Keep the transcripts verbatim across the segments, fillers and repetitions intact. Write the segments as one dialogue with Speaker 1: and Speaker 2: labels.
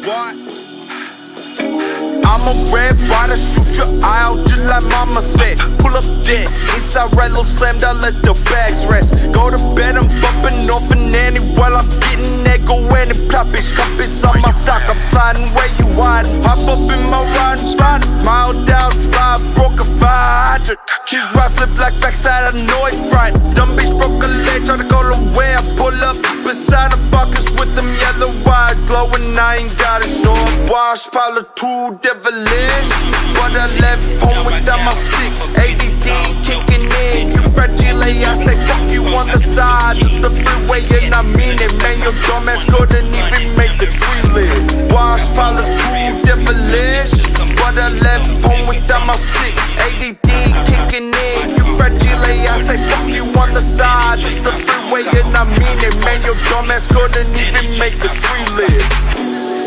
Speaker 1: What? I'm a red rider, shoot your eye out just like mama said. Pull up dead, inside Ryder slammed, I let the bags rest. Go to bed, I'm bumping off an Annie while I'm getting that, go in and plop it. Compass on my stock, I'm sliding where you hiding. Hop up in my riding spot, mile down slide, broke a fire hydrant. His ride flip like backside, I know it frightened. Dumb bitch broke a leg, try to go the way I pull up beside the fuckers with them yellow wires glowing. I ain't gotta show up. Wash Pablo too devilish, but I left home without my stick. A D D kicking in, you fragile, I say fuck you on the side of the freeway, and I mean it, man. Your dumb ass couldn't even make the tree live. Wash Pablo too devilish, but I left home without my stick. A D D kicking in, you fragile, I say fuck you on the side of the freeway, and I mean it, man. Your dumb ass couldn't even make the tree live.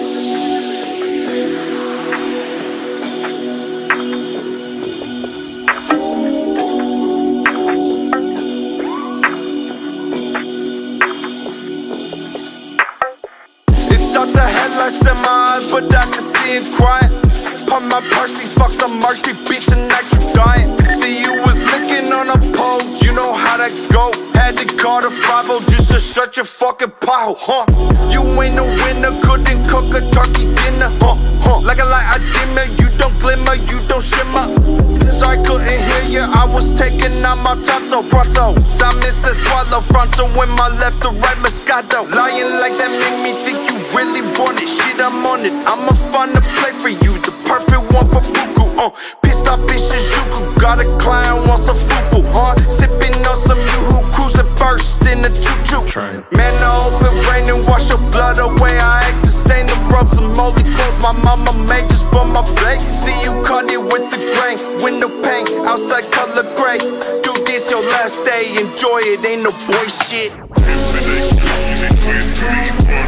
Speaker 1: Start the headlights in my eyes, but I can see him crying. Pump my purse, he fucks some mercy, bitch, and night you dying. See you was licking on a pole, you know how that go. Had to call the five oh just to shut your fucking pothole, huh? You ain't no winner, couldn't cook a turkey dinner, huh? Huh? Like a light, I dimmer, you don't glimmer, you don't shimmer. So I couldn't hear you, I was taking out my tonto, pronto. Simon said swallow fronto, when my left or right Moscato. Lying like that make me think you really want it, shit, I'm on it. I'ma find a play for you, the perfect one for Buku. Uh, pissed off bitches, you got a client wants a fufu, huh? Sipping on some you who cruising first in the choo-choo train. Man, I hope it rain and wash your blood away. I hate to stain the ropes, some moldy clothes my mama made just for my plate. See you cut it with the grain, window pane, outside color gray. Do this your last day, enjoy it, ain't no boy shit.